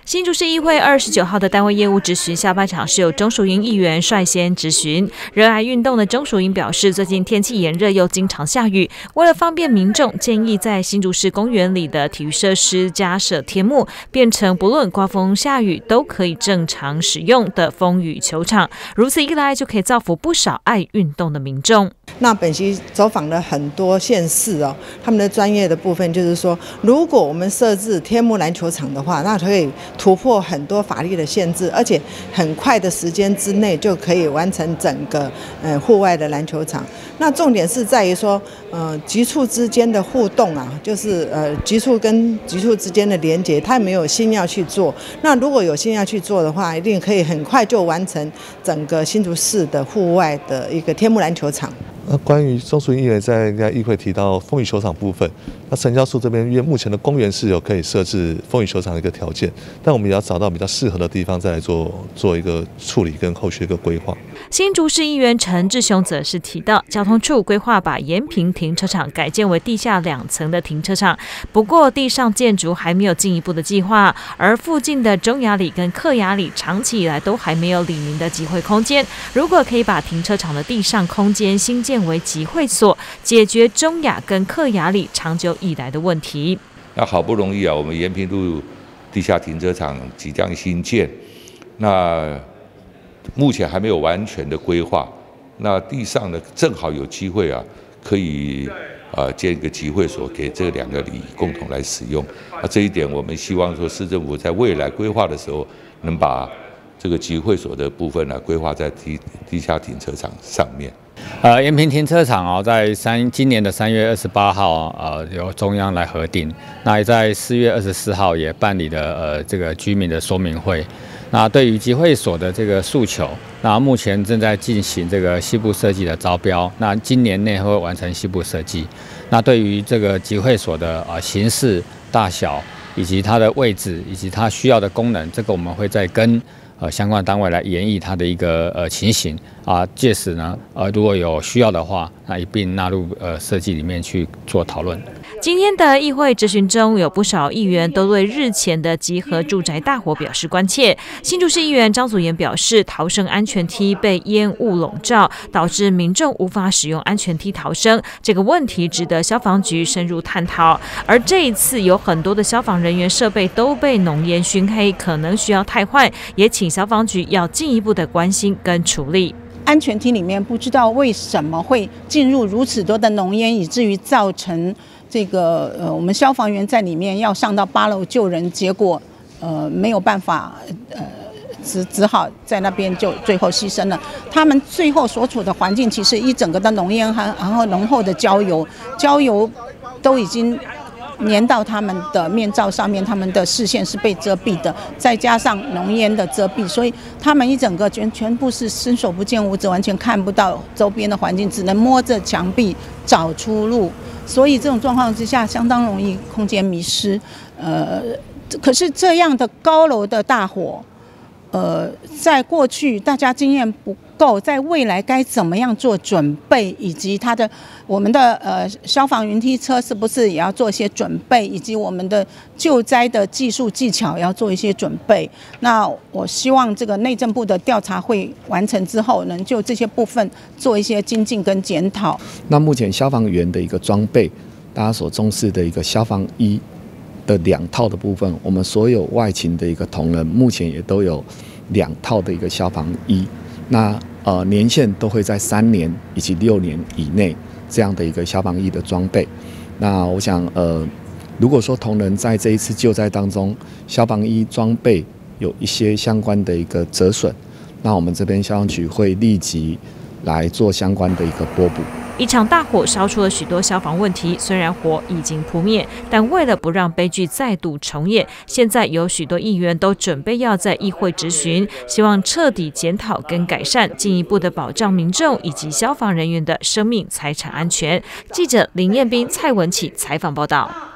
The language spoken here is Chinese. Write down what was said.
新竹市议会29号的单位业务质询下半场是由钟淑英议员率先质询。热爱运动的钟淑英表示，最近天气炎热又经常下雨，为了方便民众，建议在新竹市公园里的体育设施加设天幕，变成不论刮风下雨都可以正常使用的风雨球场。如此一来，就可以造福不少爱运动的民众。 那本席走访了很多县市他们的专业的部分就是说，如果我们设置天幕篮球场的话，那可以突破很多法律的限制，而且很快的时间之内就可以完成整个户外的篮球场。那重点是在于说，局处之间的互动就是局处跟局处之间的连结，他没有心要去做。那如果有心要去做的话，一定可以很快就完成整个新竹市的户外的一个天幕篮球场。 关于钟淑英议员在议会提到风雨球场部分，那陈教授这边因为目前的公园是有可以设置风雨球场的一个条件，但我们也要找到比较适合的地方再来做一个处理跟后续的一个规划。 新竹市议员陈志雄则是提到，交通处规划把延平停车场改建为地下2层的停车场，不过地上建筑还没有进一步的计划，而附近的中雅里跟客雅里长期以来都还没有里民的集会空间。如果可以把停车场的地上空间新建为集会所，解决中雅跟客雅里长久以来的问题。 那好不容易我们延平路地下停车场即将新建，那目前还没有完全的规划。那地上呢，正好有机会可以建一个集会所给这2个里共同来使用。这一点我们希望说市政府在未来规划的时候，能把这个集会所的部分规划在地下停车场上面。 延平停车场在今年的3月28号由中央来核定，那也在4月24号也办理了这个居民的说明会。那对于集会所的这个诉求，那目前正在进行这个西部设计的招标，那今年内会完成西部设计。那对于这个集会所的形式、大小以及它的位置以及它需要的功能，这个我们会再跟相关单位来研议它的一个情形届时呢如果有需要的话，那一并纳入设计里面去做讨论。 今天的议会质询中，有不少议员都对日前的集合住宅大火表示关切。新竹市议员张祖炎表示，逃生安全梯被烟雾笼罩，导致民众无法使用安全梯逃生，这个问题值得消防局深入探讨。而这一次有很多的消防人员设备都被浓烟熏黑，可能需要汰换，也请消防局要进一步的关心跟处理。 安全梯里面不知道为什么会进入如此多的浓烟，以至于造成这个我们消防员在里面要上到8楼救人，结果没有办法只好在那边就最后牺牲了。他们最后所处的环境其实一整个的浓烟，然后浓厚的焦油都已经粘到他们的面罩上面，他们的视线是被遮蔽的，再加上浓烟的遮蔽，所以他们一整个全部是伸手不见五指，完全看不到周边的环境，只能摸着墙壁找出路。所以这种状况之下，相当容易空间迷失。可是这样的高楼的大火，在过去大家经验不够，在未来该怎么样做准备，以及我们的消防云梯车是不是也要做一些准备，以及我们的救灾的技术技巧要做一些准备。那我希望这个内政部的调查会完成之后，能就这些部分做一些精进跟检讨。 那目前消防员的一个装备，大家所重视的一个消防衣的2套的部分，我们所有外勤的一个同仁目前也都有2套的一个消防衣。那年限都会在3年以及6年以内这样的一个消防衣的装备。那我想如果说同仁在这一次救灾当中，消防衣装备有一些相关的一个折损，那我们这边消防局会立即来做相关的一个拨补。 一场大火烧出了许多消防问题，虽然火已经扑灭，但为了不让悲剧再度重演，现在有许多议员都准备要在议会质询，希望彻底检讨跟改善，进一步的保障民众以及消防人员的生命财产安全。记者林彦斌、蔡文启采访报道。